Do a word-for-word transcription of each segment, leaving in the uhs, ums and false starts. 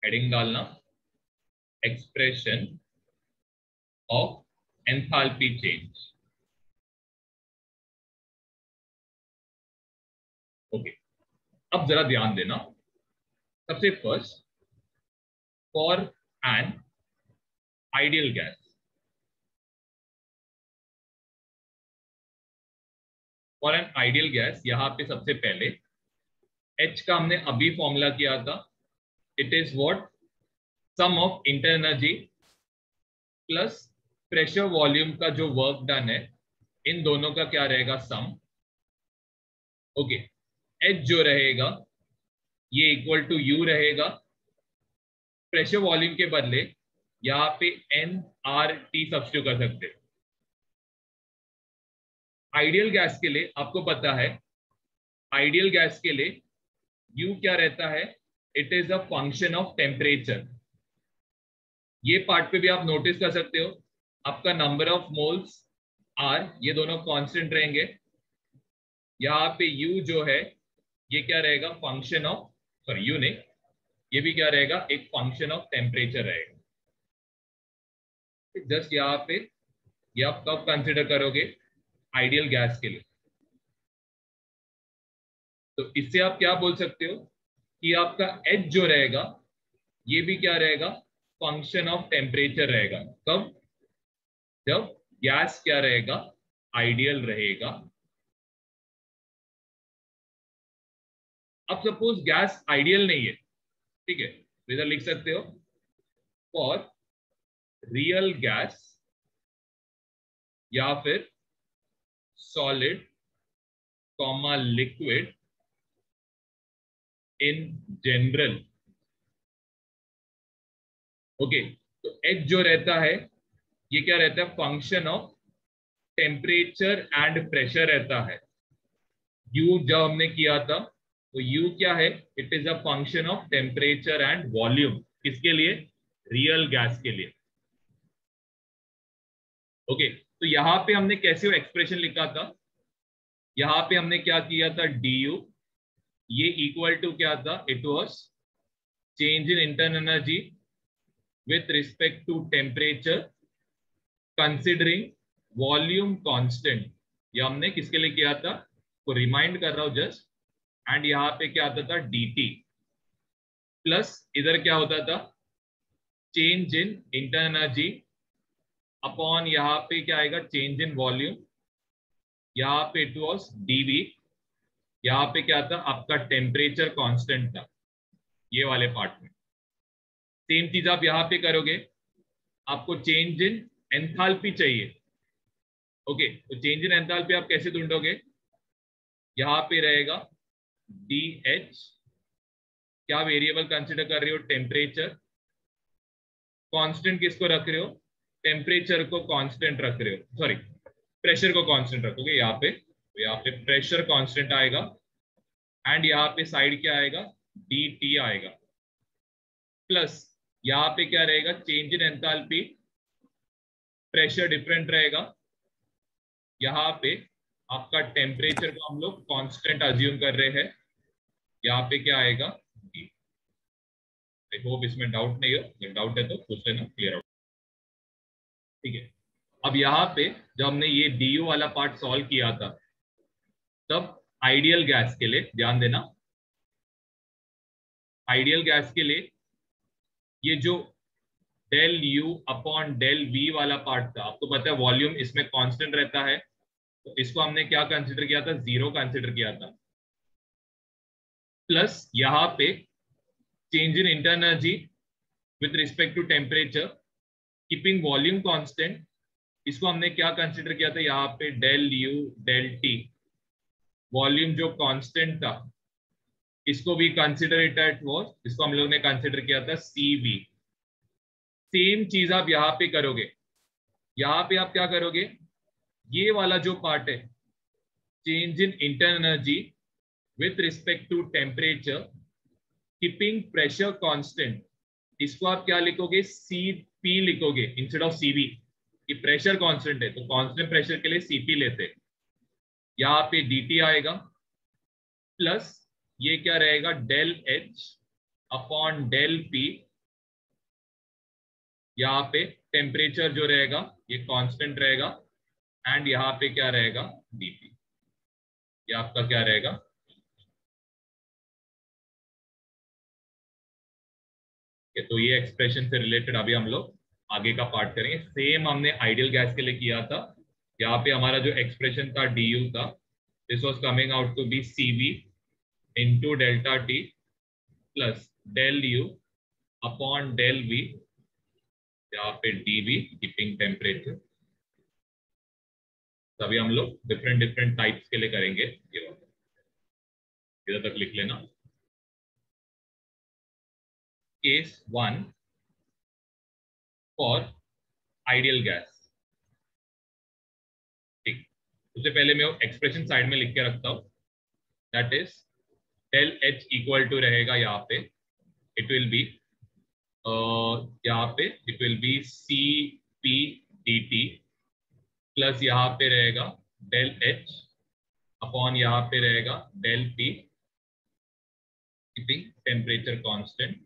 Heading डालना expression of enthalpy change. Okay, अब जरा ध्यान देना। सबसे first, for an ideal gas, for an ideal gas यहां पे सबसे पहले H का हमने अभी फॉर्मूला किया था। It is what, sum of internal energy plus pressure volume का जो वर्क डन है, इन दोनों का क्या रहेगा, सम। ओके, H जो रहेगा ये इक्वल टू U रहेगा। प्रेशर वॉल्यूम के बदले यहाँ पे एन आर टी सब्स्टिट्यूट कर सकते हैं। आइडियल गैस के लिए आपको पता है, आइडियल गैस के लिए U क्या रहता है, it is a function of temperature. ये पार्ट पे भी आप नोटिस कर सकते हो, आपका नंबर ऑफ मोल्स आर, ये दोनों कांस्टेंट रहेंगे। यहाँ पे U जो है ये क्या रहेगा, फंक्शन ऑफ, सॉरी U नहीं, ये भी क्या रहेगा, एक फंक्शन ऑफ टेम्परेचर रहेगा। जस्ट यहाँ पे ये आप कब कंसिडर करोगे, आइडियल गैस के लिए। तो इससे आप क्या बोल सकते हो कि आपका H जो रहेगा ये भी क्या रहेगा, फंक्शन ऑफ टेम्परेचर रहेगा। कब, जब गैस क्या रहेगा, आइडियल रहेगा। अब सपोज गैस आइडियल नहीं है, ठीक है, तो इधर लिख सकते हो फॉर रियल गैस या फिर solid comma liquid in general. Okay, तो H जो रहता है ये क्या रहता है, function of temperature and pressure रहता है। U जब हमने किया था तो U क्या है, it is a function of temperature and volume. किसके लिए, रियल गैस के लिए। ओके, तो यहां पे हमने कैसे एक्सप्रेशन लिखा था, यहां पे हमने क्या किया था, du ये इक्वल टू क्या था, it was change in internal energy with respect to temperature considering volume constant. ये हमने किसके लिए किया था, को रिमाइंड कर रहा हूं जस्ट। एंड यहाँ पे क्या आता था, dt प्लस इधर क्या होता था, change in internal energy upon यहाँ पे क्या आएगा, चेंज इन वॉल्यूम। यहाँ पे इट वाज dv, यहाँ पे क्या था, आपका टेम्परेचर कांस्टेंट था ये वाले पार्ट में। सेम चीज आप यहाँ पे करोगे, आपको चेंज इन एंथैल्पी चाहिए। ओके, तो चेंज इन एंथैल्पी आप कैसे ढूंढोगे, यहाँ पे रहेगा dH, क्या वेरिएबल कंसिडर कर रहे हो, टेम्परेचर। कांस्टेंट किसको रख रहे हो, टेम्परेचर को कांस्टेंट रख रहे हो, सॉरी प्रेशर को कांस्टेंट रखोगे यहाँ पे। तो यहाँ पे प्रेशर कांस्टेंट आएगा एंड यहाँ पे साइड क्या आएगा, dt आएगा। प्लस यहाँ पे क्या रहेगा, change in enthalpy, pressure different रहेगा। यहाँ पे आपका टेम्परेचर को हम लोग कांस्टेंट अज्यूम कर रहे हैं, यहाँ पे क्या आएगा, आई होप इसमें डाउट नहीं हो, अगर डाउट है तो पूछ लेना, क्लियर आउट। ठीक है, अब यहाँ पे जब हमने ये du वाला पार्ट सॉल्व किया था, तब आइडियल गैस के लिए ध्यान देना, आइडियल गैस के लिए ये जो del u upon del v वाला पार्ट था, आपको पता है वॉल्यूम इसमें कांस्टेंट रहता है, तो इसको हमने क्या कंसिडर किया था, जीरो कंसिडर किया था। प्लस यहाँ पे change in internal energy with respect to temperature keeping volume constant, इसको हमने क्या कंसिडर किया था, यहाँ पे del u del t, volume जो कांस्टेंट था इसको भी कंसिडर इट एट वॉज, इसको हम लोग ने कंसिडर किया था cv। सेम चीज आप यहाँ पे करोगे, यहाँ पे आप क्या करोगे, ये वाला जो पार्ट है, change in internal energy with respect to temperature keeping pressure constant, इसको आप क्या लिखोगे, cp लिखोगे इंस्टेड ऑफ cv। ये प्रेशर कांस्टेंट है तो कांस्टेंट प्रेशर के लिए cp लेते हैं। यहाँ पे dt आएगा प्लस ये क्या रहेगा, del h upon del p यहाँ पे टेम्परेचर जो रहेगा ये कांस्टेंट रहेगा एंड यहाँ पे क्या रहेगा डीपी, ये आपका क्या रहेगा तो ये एक्सप्रेशन से रिलेटेड अभी हम लोग आगे का पार्ट करेंगे। सेम हमने आइडियल गैस के लिए किया था। यहाँ पे हमारा जो एक्सप्रेशन था डी यू था, this was coming out to be C V into delta T plus del U upon del V, यहाँ पे डी वी कीपिंग टेम्परेचर। तभी हम लोग डिफरेंट डिफरेंट टाइप्स के लिए करेंगे। ये इधर तक लिख लेना। Case one for ideal gas. ठीक, उससे पहले मैं एक्सप्रेशन साइड में लिख के रखता हूं। That is del H equal to रहेगा यहाँ पे, इट विल बी यहाँ पे it will be C P D T plus यहाँ पे रहेगा डेल एच अपॉन यहाँ पे रहेगा del P keeping temperature constant.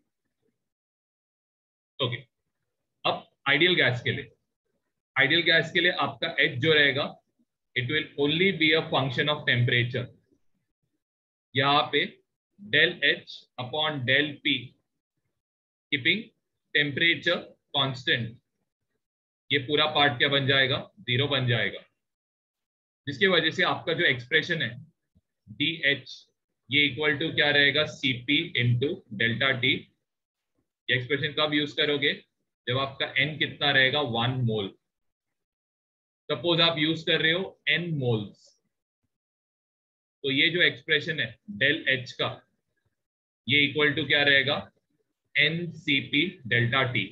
Okay, अब आइडियल गैस के लिए आइडियल गैस के लिए आपका एच जो रहेगा it will only be a function of temperature. यहाँ पे del H upon del P keeping temperature constant, ये पूरा पार्ट क्या बन जाएगा जीरो बन जाएगा, जिसकी वजह से आपका जो एक्सप्रेशन है डी एच ये इक्वल टू क्या रहेगा सीपी इंटू डेल्टा टी। ये एक्सप्रेशन कब यूज करोगे जब आपका एन कितना रहेगा वन मोल। सपोज आप यूज कर रहे हो एन मोल्स, तो ये जो एक्सप्रेशन है डेल एच का ये इक्वल टू क्या रहेगा N C P delta T.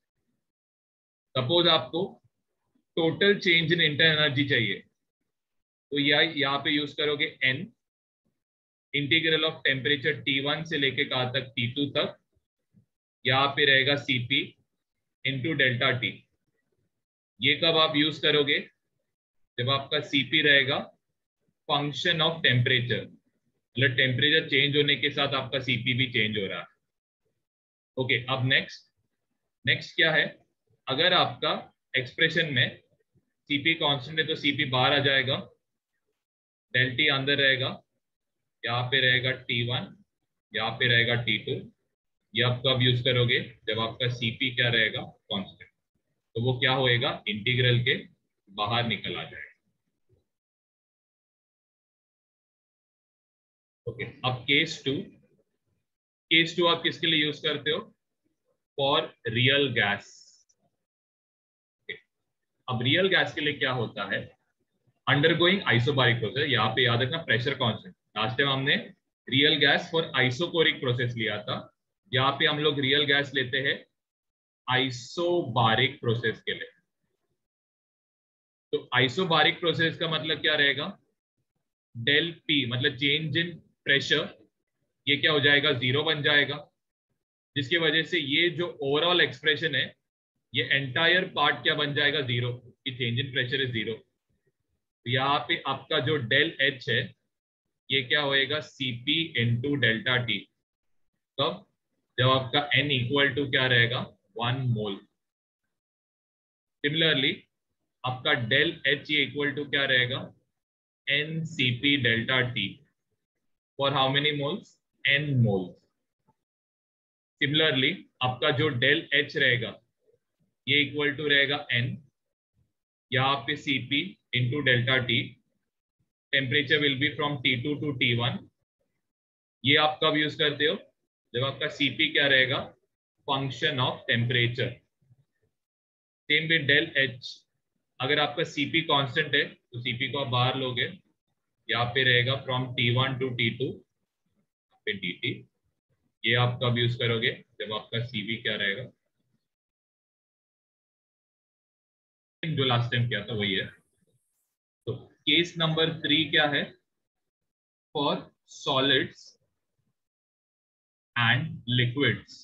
Suppose आपको total change in internal energy चाहिए तो यह यहाँ पे यूज करोगे N integral of temperature T one से लेके कहाँ तक टी टू तक, यहाँ पे रहेगा सीपी इंटू डेल्टा टी। ये कब आप यूज करोगे जब आपका सीपी रहेगा फंक्शन ऑफ टेम्परेचर, मतलब टेम्परेचर चेंज होने के साथ आपका सीपी भी चेंज हो रहा है। ओके, अब नेक्स्ट नेक्स्ट क्या है, अगर आपका एक्सप्रेशन में सीपी कांस्टेंट है तो सीपी बाहर आ जाएगा, डेल टी अंदर रहेगा, यहाँ पे रहेगा टी वन, यहाँ पे रहेगा टी टू। ये आप कब यूज करोगे जब आपका सीपी क्या रहेगा कांस्टेंट, तो वो क्या होएगा इंटीग्रल के बाहर निकल आ जाएगा। ओके, अब केस टू केस टू आप किसके लिए यूज करते हो फॉर रियल गैस। अब रियल गैस के लिए क्या होता है अंडरगोइंग आइसोबारिक प्रोसेस। यहाँ पे याद रखना प्रेशर कांस्टेंट, लास्ट टाइम हमने real gas for isochoric process लिया था, यहाँ पे हम लोग रियल गैस लेते हैं आइसोबारिक प्रोसेस के लिए। तो आइसोबारिक प्रोसेस का मतलब क्या रहेगा डेल पी मतलब चेंज इन प्रेशर, ये क्या हो जाएगा जीरो बन जाएगा, जिसकी वजह से ये जो ओवरऑल एक्सप्रेशन है ये एंटायर पार्ट क्या बन जाएगा जीरो, कि change in pressure is zero. तो यहाँ पे आपका जो डेल एच है ये क्या होएगा सीपी इंटू डेल्टा टी। तब जब आपका n इक्वल टू क्या रहेगा वन मोल। सिमिलरली आपका डेल एच ये इक्वल टू क्या रहेगा N C P delta T for how many moles n moles. Similarly आपका जो डेल एच रहेगा ये इक्वल टू रहेगा n, यहाँ पे cp into delta T, temperature will be from T two to T one. ये आप कब यूज करते हो जब आपका cp क्या रहेगा function of temperature. Same with del H, अगर आपका cp कांस्टेंट है तो cp को आप बाहर लोगे, यहाँ पे रहेगा from T one to T two पे dt। ये आप कब यूज करोगे जब आपका cv क्या रहेगा जो लास्ट टाइम किया था वही है। तो केस नंबर थ्री क्या है for solids and liquids.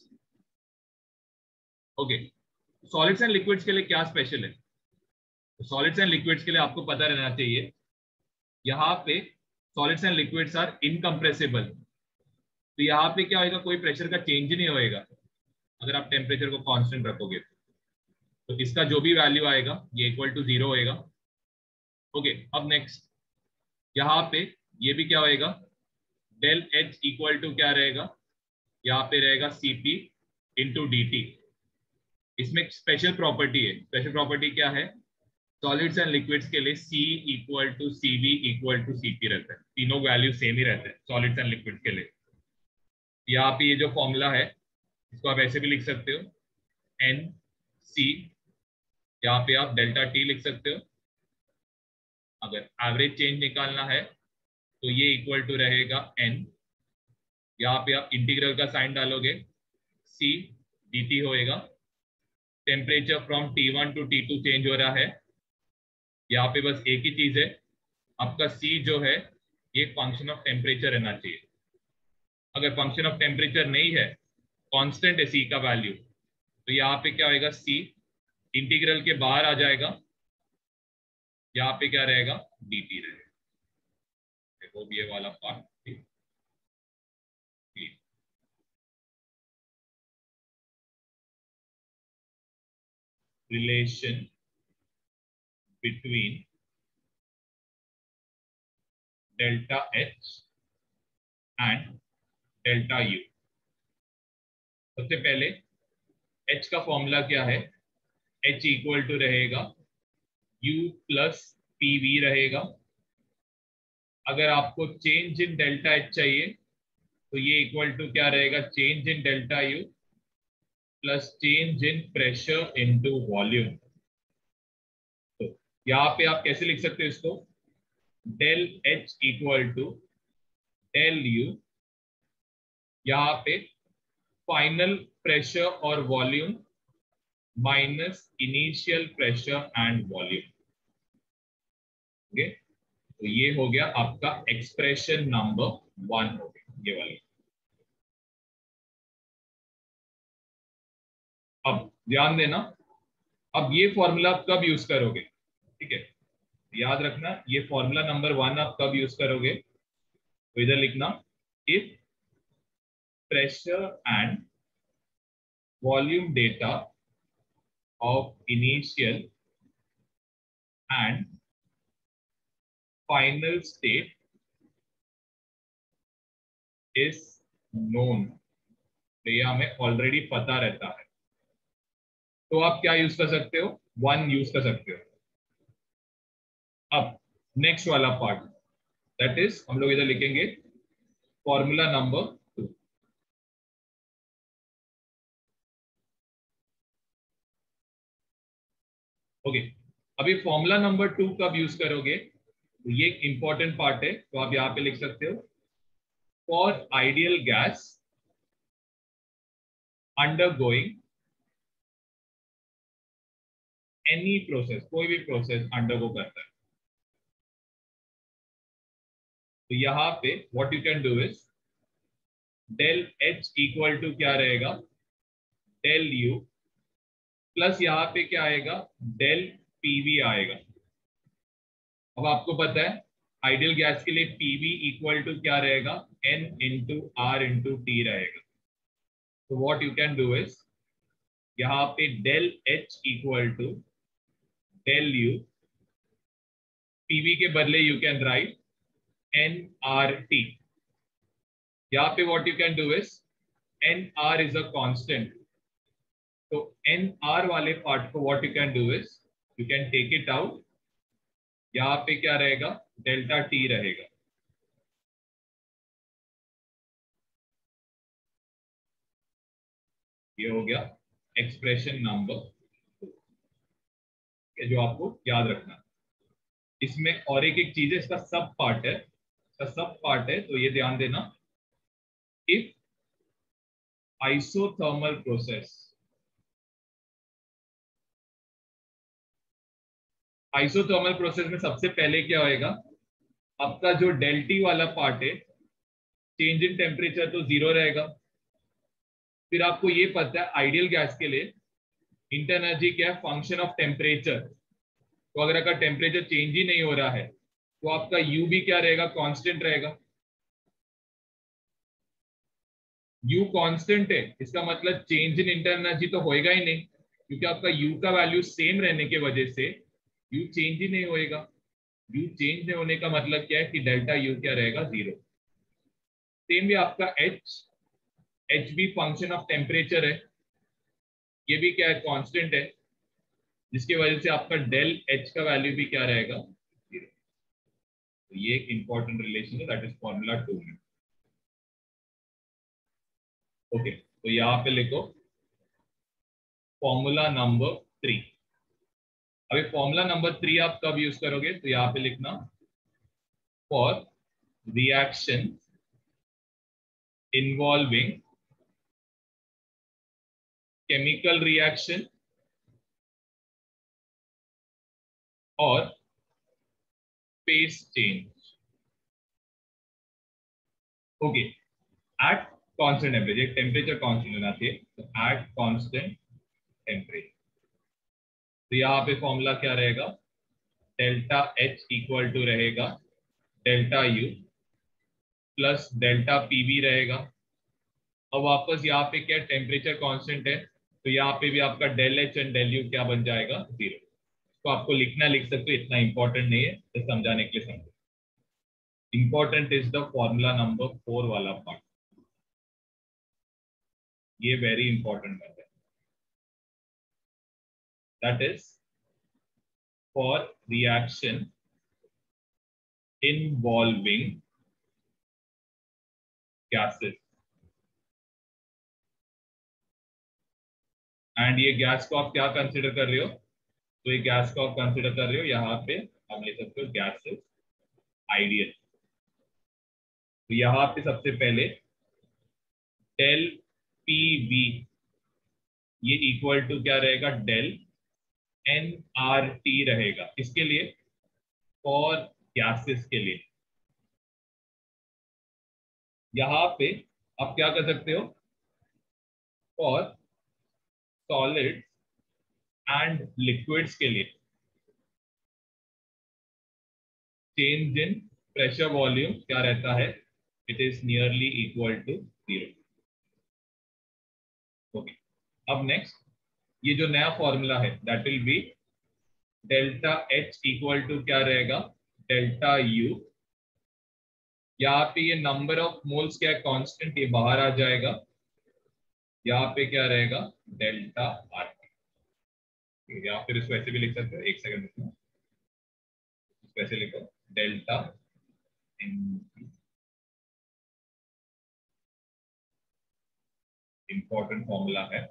Okay, solids and liquids के लिए क्या स्पेशल है, सॉलिड्स एंड लिक्विड्स के लिए आपको पता रहना चाहिए यहाँ पे solids and liquids are incompressible. तो यहाँ पे क्या होगा कोई प्रेशर का चेंज नहीं होएगा अगर आप टेम्परेचर को कांस्टेंट रखोगे। तो इसका जो भी वैल्यू आएगा ये इक्वल टू जीरो होएगा। ओके, अब नेक्स्ट यहाँ पे ये भी क्या होएगा, डेल एच इक्वल टू क्या रहेगा, यहाँ पे रहेगा सीपी इंटू डी टी। इसमें स्पेशल प्रॉपर्टी है, स्पेशल प्रॉपर्टी क्या है, सॉलिड्स एंड लिक्विड्स के लिए C equal to C V equal to C P रहता है, तीनों वैल्यू सेम ही रहते हैं सॉलिड्स एंड लिक्विड्स के लिए। यहाँ पे ये जो फॉर्मूला है इसको आप ऐसे भी लिख सकते हो, एन सी, यहाँ पे आप डेल्टा टी लिख सकते हो। अगर एवरेज चेंज निकालना है तो ये इक्वल टू रहेगा एन, यहाँ पे आप इंटीग्रल का साइन डालोगे, सी डी टी होएगा। Temperature from T one to T two change हो रहा है, यहाँ पे बस एक ही चीज है, आपका C जो है ये फंक्शन ऑफ टेम्परेचर रहना चाहिए। अगर फंक्शन ऑफ टेम्परेचर नहीं है, कांस्टेंट है C का वैल्यू, तो यहाँ पे क्या होगा, C इंटीग्रल के बाहर आ जाएगा, यहाँ पे क्या रहेगा, dt रहेगा। वो भी ये वाला part relation between delta H and delta U। सबसे पहले H का फॉर्मूला क्या है, H इक्वल टू रहेगा U प्लस पी वी रहेगा। अगर आपको चेंज इन डेल्टा H चाहिए तो ये इक्वल टू क्या रहेगा, change in delta U plus change in pressure into volume. तो यहाँ पे आप कैसे लिख सकते हो इसको, डेल H equal to del U, यहाँ पे फाइनल प्रेशर और volume minus initial pressure and volume. Okay, तो ये हो गया आपका एक्सप्रेशन नंबर वन हो गया, ये वाली। अब ध्यान देना, अब ये फॉर्मूला आप कब यूज करोगे, ठीक है, याद रखना ये फॉर्मूला नंबर वन आप कब यूज करोगे, तो इधर लिखना, if pressure and volume data of initial and final state is known, तो ये हमें ऑलरेडी पता रहता है, तो आप क्या यूज कर सकते हो, वन यूज कर सकते हो। अब नेक्स्ट वाला पार्ट, दैट इज हम लोग इधर लिखेंगे फॉर्मूला नंबर टू। ओके, अभी फॉर्मूला नंबर टू कब यूज करोगे, तो ये इंपॉर्टेंट पार्ट है, तो आप यहां पे लिख सकते हो, for ideal gas undergoing any process, कोई भी प्रोसेस अंडरगो करता है, तो यहां पे what you can do is del H equal to क्या रहेगा, डेल यू प्लस यहाँ पे क्या आएगा, डेल पीवी आएगा। अब आपको पता है आइडियल गैस के लिए पीवी इक्वल टू क्या रहेगा, N into R into T रहेगा। तो what you can do is यहाँ पे del H equal to del U, PV के बदले you can write N R T. यहाँ पे what you can do is N R is a constant, तो N R वाले पार्ट को what you can do is you can take it out, यहाँ पे क्या रहेगा, डेल्टा टी रहेगा। ये हो गया एक्सप्रेशन नंबर जो आपको याद रखना। इसमें और एक एक चीज है, इसका सब पार्ट है, इसका सब पार्ट है, तो ये ध्यान देना, if isothermal process, isothermal process में सबसे पहले क्या होएगा, आपका जो डेल टी वाला पार्ट है, चेंज इन टेम्परेचर तो जीरो रहेगा। फिर आपको ये पता है आइडियल गैस के लिए इंटरनल एनर्जी क्या है, फंक्शन ऑफ टेम्परेचर। तो अगर अगर टेम्परेचर चेंज ही नहीं हो रहा है तो आपका यू भी क्या रहेगा, कांस्टेंट रहेगा। यू कांस्टेंट है, इसका मतलब चेंज इन इंटरनल एनर्जी तो होएगा ही नहीं, क्योंकि आपका u का वैल्यू सेम रहने के वजह से u चेंज ही नहीं होएगा। u चेंज नहीं होने का मतलब क्या है कि डेल्टा u क्या रहेगा, जीरो। सेम भी आपका h, h भी फंक्शन ऑफ टेम्परेचर है, ये भी क्या है, कांस्टेंट है, जिसकी वजह से आपका डेल h का वैल्यू भी क्या रहेगा, जीरो। तो ये एक इंपॉर्टेंट रिलेशन है, दैट इज फॉर्मूला टू में। ओके, तो यहाँ पे लिखो फॉर्मूला नंबर थ्री। अभी फॉर्मूला नंबर थ्री आप कब यूज करोगे, तो यहाँ पे लिखना for reaction involving chemical reaction और phase change, okay, at constant temperature, temperature constant होना चाहिए, तो एट कांस्टेंट टेम्परेचर। तो यहाँ पे फॉर्मूला क्या रहेगा, डेल्टा एच इक्वल टू रहेगा delta U plus delta P भी रहेगा। अब वापस यहाँ पे क्या टेम्परेचर कांस्टेंट है, तो यहाँ पे भी आपका del H and del U क्या बन जाएगा, जीरो। तो आपको लिखना लिख सकते हो, इतना इंपॉर्टेंट नहीं है, तो समझाने के लिए समझो। Important is the formula number four वाला पार्ट, ये वेरी इंपॉर्टेंट बात है, that is for reaction involving gases, and ये गैस को आप क्या कंसिडर कर रहे हो, तो ये गैस को आप कंसिडर कर रहे हो, यहाँ पे आप ले सकते हो गैस इज आइडियल। तो यहाँ पे सबसे पहले डेल पी वी ये इक्वल टू क्या रहेगा, डेल एन आर टी रहेगा, किसके लिए, फॉर गैसेस के लिए। यहाँ पे आप क्या कर सकते हो, फॉर सॉलिड्स एंड लिक्विड्स के लिए चेंज इन प्रेशर वॉल्यूम क्या रहता है, it is nearly equal to zero. Okay, अब नेक्स्ट ये जो नया फॉर्मूला है that will be delta H equal to क्या रहेगा, डेल्टा यू। यहाँ पे ये नंबर ऑफ मोल्स क्या है, कांस्टेंट, ये बाहर आ जाएगा, यहाँ पे क्या रहेगा, डेल्टा आर। या फिर इसको ऐसे भी लिख सकते हो, एक सेकंड में वैसे लिखो, डेल्टा इंपॉर्टेंट फॉर्मूला है,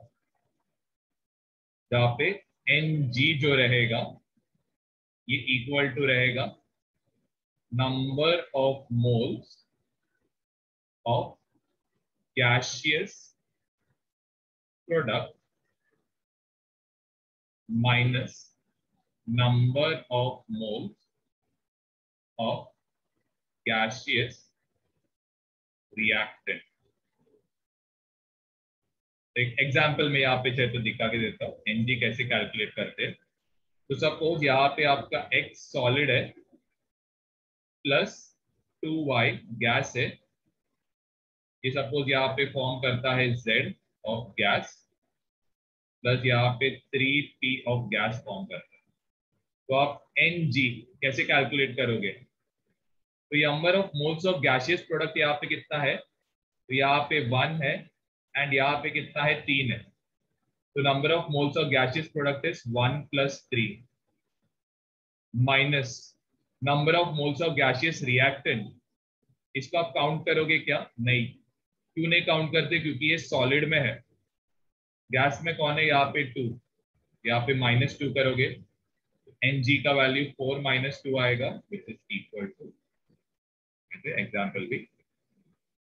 जहां पे एन जी जो रहेगा ये इक्वल टू रहेगा number of moles of gaseous product minus number of moles of gaseous reactant. एक एग्जाम्पल में यहाँ पे चाहे तो दिखा के देता हूँ एनजी कैसे कैलकुलेट करते हैं। तो सपोज यहाँ पे आपका एक्स सॉलिड है प्लस टू वाई गैस है, ये सपोज यहाँ पे फॉर्म करता है जेड ऑफ गैस प्लस यहाँ पे three P of gas form करता है। तो आप एन जी कैसे कैलकुलेट करोगे, तो ये number of moles of gaseous product यहाँ पे कितना है, तो यहाँ पे वन है एंड यहाँ पे कितना है, तीन है। तो number of moles of gaseous product is one plus three minus number of moles of gaseous reactant, इसको आप काउंट करोगे क्या, नहीं। क्यों नहीं काउंट करते, क्योंकि ये सॉलिड में है, गैस में कौन है, यहाँ पे टू, यहाँ पे माइनस टू करोगे, एन जी का वैल्यू फोर माइनस टू आएगा which is equal to, example भी